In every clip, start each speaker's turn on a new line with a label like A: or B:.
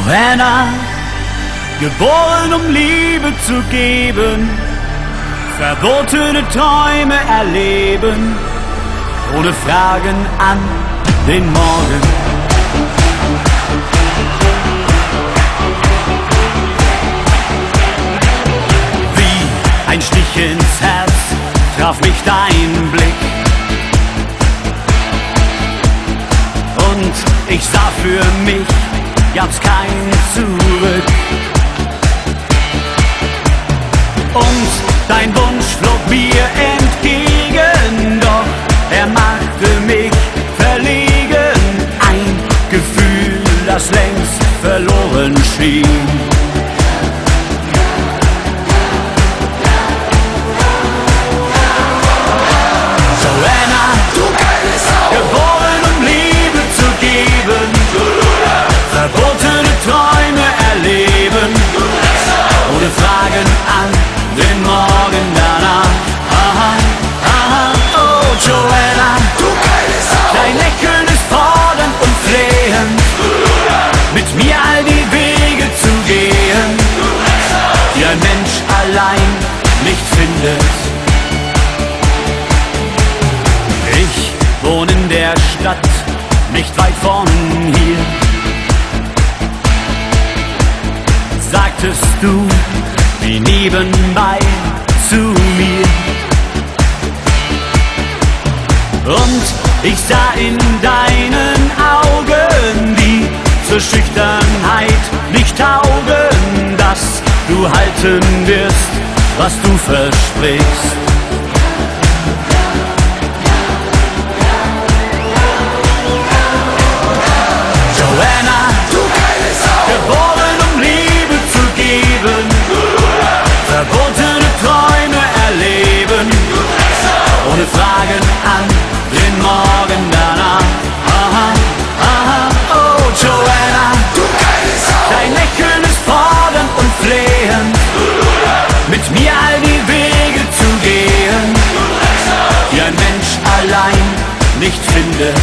A: Joana, geboren um Liebe zu geben, verbotene Träume erleben, ohne Fragen an den Morgen. Wie ein Stich ins Herz traf mich dein Blick, und ich sah für mich, gab's kein Zurück. Und dein Wunsch flog mir entgegen, doch er machte mich verlegen. Ein Gefühl, das längst verloren schien. Joana,
B: du geile Sau,
A: geboren um Liebe zu geben, verbotene Träume erleben, ohne Fragen an den Morgen danach. Aha, aha, oh Joana,
B: du geile Sau,
A: dein Lächeln ist fordernd und flehend, mit mir all die Wege zu gehen, die ein Mensch allein nicht findet. Ich wohne in der Stadt, nicht weit von hier, sagtest du, wie nebenbei zu mir. Und ich sah in deinen Augen, die zur Schüchternheit nicht taugen, dass du halten wirst, was du versprichst. Joana,
B: du geile Sau,
A: geboren um Liebe zu geben, verbotene Träume erleben, ohne Fragen an den Morgen danach. Aha, aha, oh Joana,
B: du geile Sau,
A: dein Lächeln ist fordernd und flehend, mit mir all die Wege zu gehen, die ein Mensch allein nicht findet.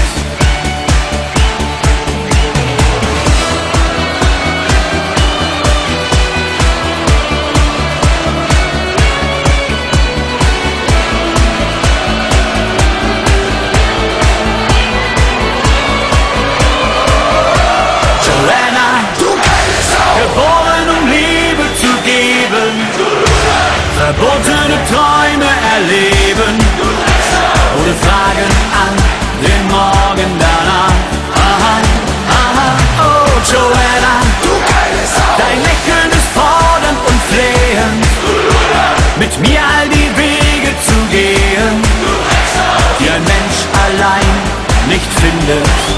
A: Geboren um Liebe zu geben, verbotene Träume erleben, ohne Fragen an den Morgen danach. Aha, aha, oh Joana,
B: du geile Sau,
A: dein Lächeln ist fordernd und flehend, mit mir all die Wege zu gehen, die ein Mensch allein nicht findet.